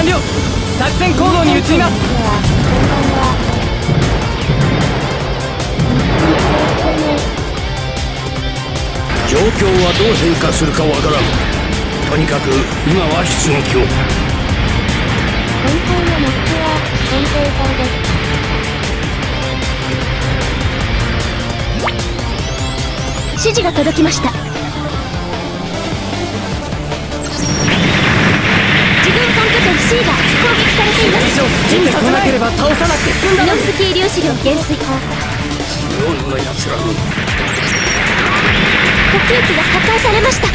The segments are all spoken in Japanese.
完了。作戦行動に移ります。 状況はどう変化するかわからん。とにかく今は出撃を。 本当の目標は先制砲です。 指示が届きました。自軍本拠点 C が攻撃されています。 以上好きにさせなければ倒さなくて済んだのに。 ミノフスキー粒子量減衰。 強いな奴らに。 補給機が破壊されました。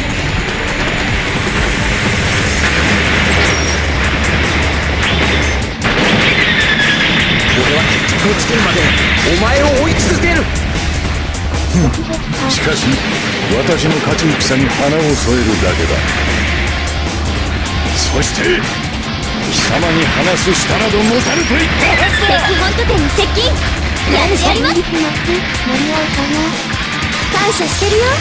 俺は決着をつけるまでお前を追い続ける。 しかし私の勝ち戦に花を添えるだけだ。そして貴様に話す舌など持たぬと言ったはずだ。 敵本拠点に接近。やってやります。感謝してるよ。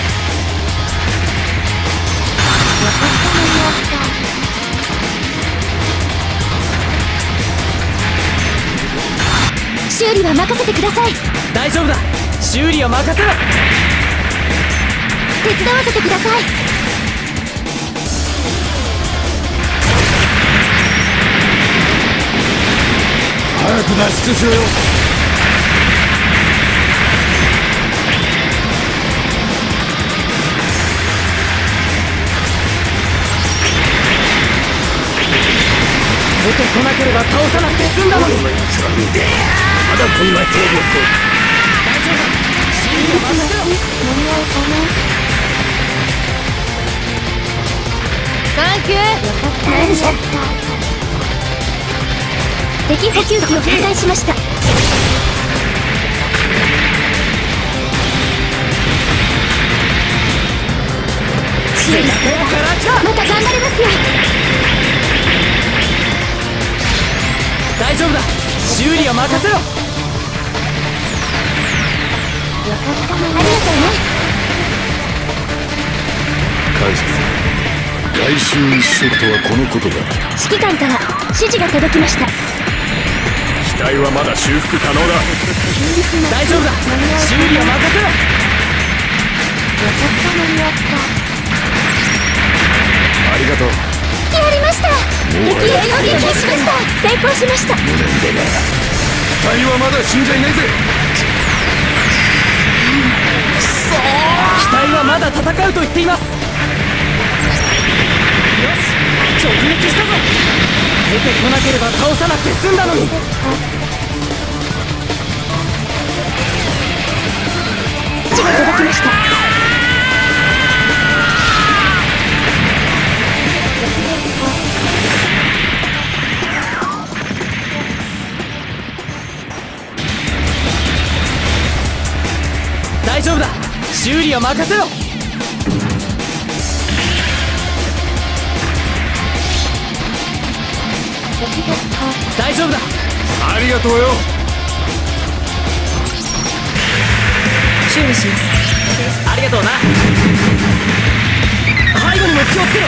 修理は任せてください。 大丈夫だ。修理は任せろ。 手伝わせてください。 早く脱出しろよ。 出てこなければ倒さなくて済んだのに。 この奴ら見てまだこんな兵力。 大丈夫だ。修理は任せろ。 サンキュー。敵補給機を破壊しました。修理すればまた頑張れますよ。 大丈夫だ。修理は任せろ。 ありがとうね。 感謝する。外周一色とはこのことだ。 指揮官から指示が届きました。 機体はまだ修復可能だ。 大丈夫だ。修理は任せろ。 ありがとう。 やりました。敵を撃破しました。成功しました。 無念だが機体はまだ死んじゃいないぜ。 機体はまだ戦うと言っています。よし、直撃したぞ。出てこなければ倒さなくて済んだのに。 指示が届きました。 大丈夫だ。修理は任せろ。大丈夫だ。 ありがとうよ。 修理します。ありがとうな。背後にも気をつけろ。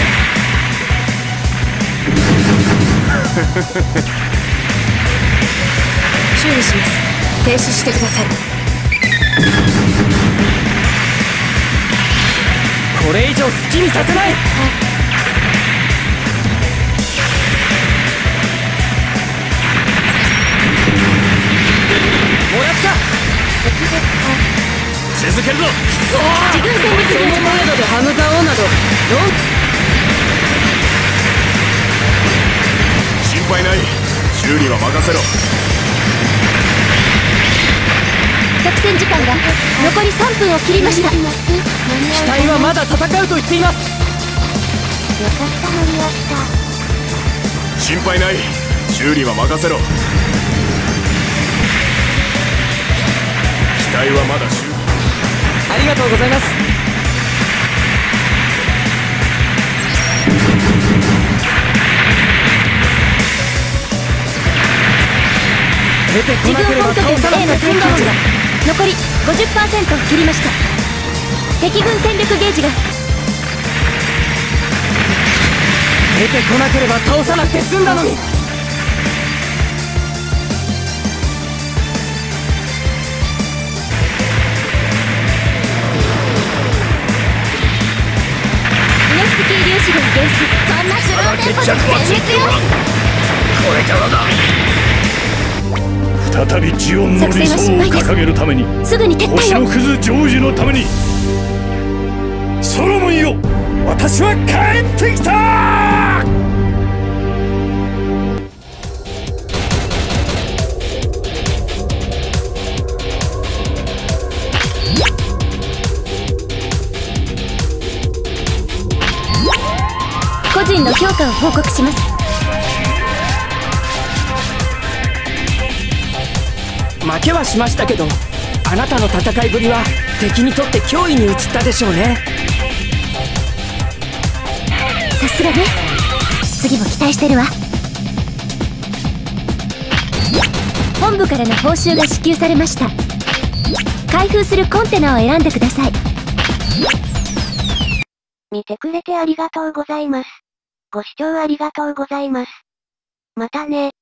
修理します。停止してください。これ以上好きにさせない。もらった。続けるぞ。 自軍戦列軍程度で歯向かおうなど心配ない。修理は任せろ。 作戦時間が残り3分を切りました。 機体はまだ戦うと言っています。 心配ない。修理は任せろ。機体はまだ修理。 ありがとうございます。出てこ自なければ軍本拠点倒さな A のくて済んだのに。 戦況値が残り 50% を切りました。敵軍戦力ゲージが。 敵出てこなければ倒さなくて済んだのに。 スキー粒子群減衰。そんなスローテンポで全滅よ。 これからだ。 再びジオンの理想を掲げるために、 すぐに撤退星を。 のクズ成就のために、ソロモンよ、私は帰ってきた。 個人の評価を報告します。 負けはしましたけど、あなたの戦いぶりは敵にとって脅威に移ったでしょうね。 さすがね。次も期待してるわ。本部からの報酬が支給されました。開封するコンテナを選んでください。 見てくれてありがとうございます。ご視聴ありがとうございます。またね。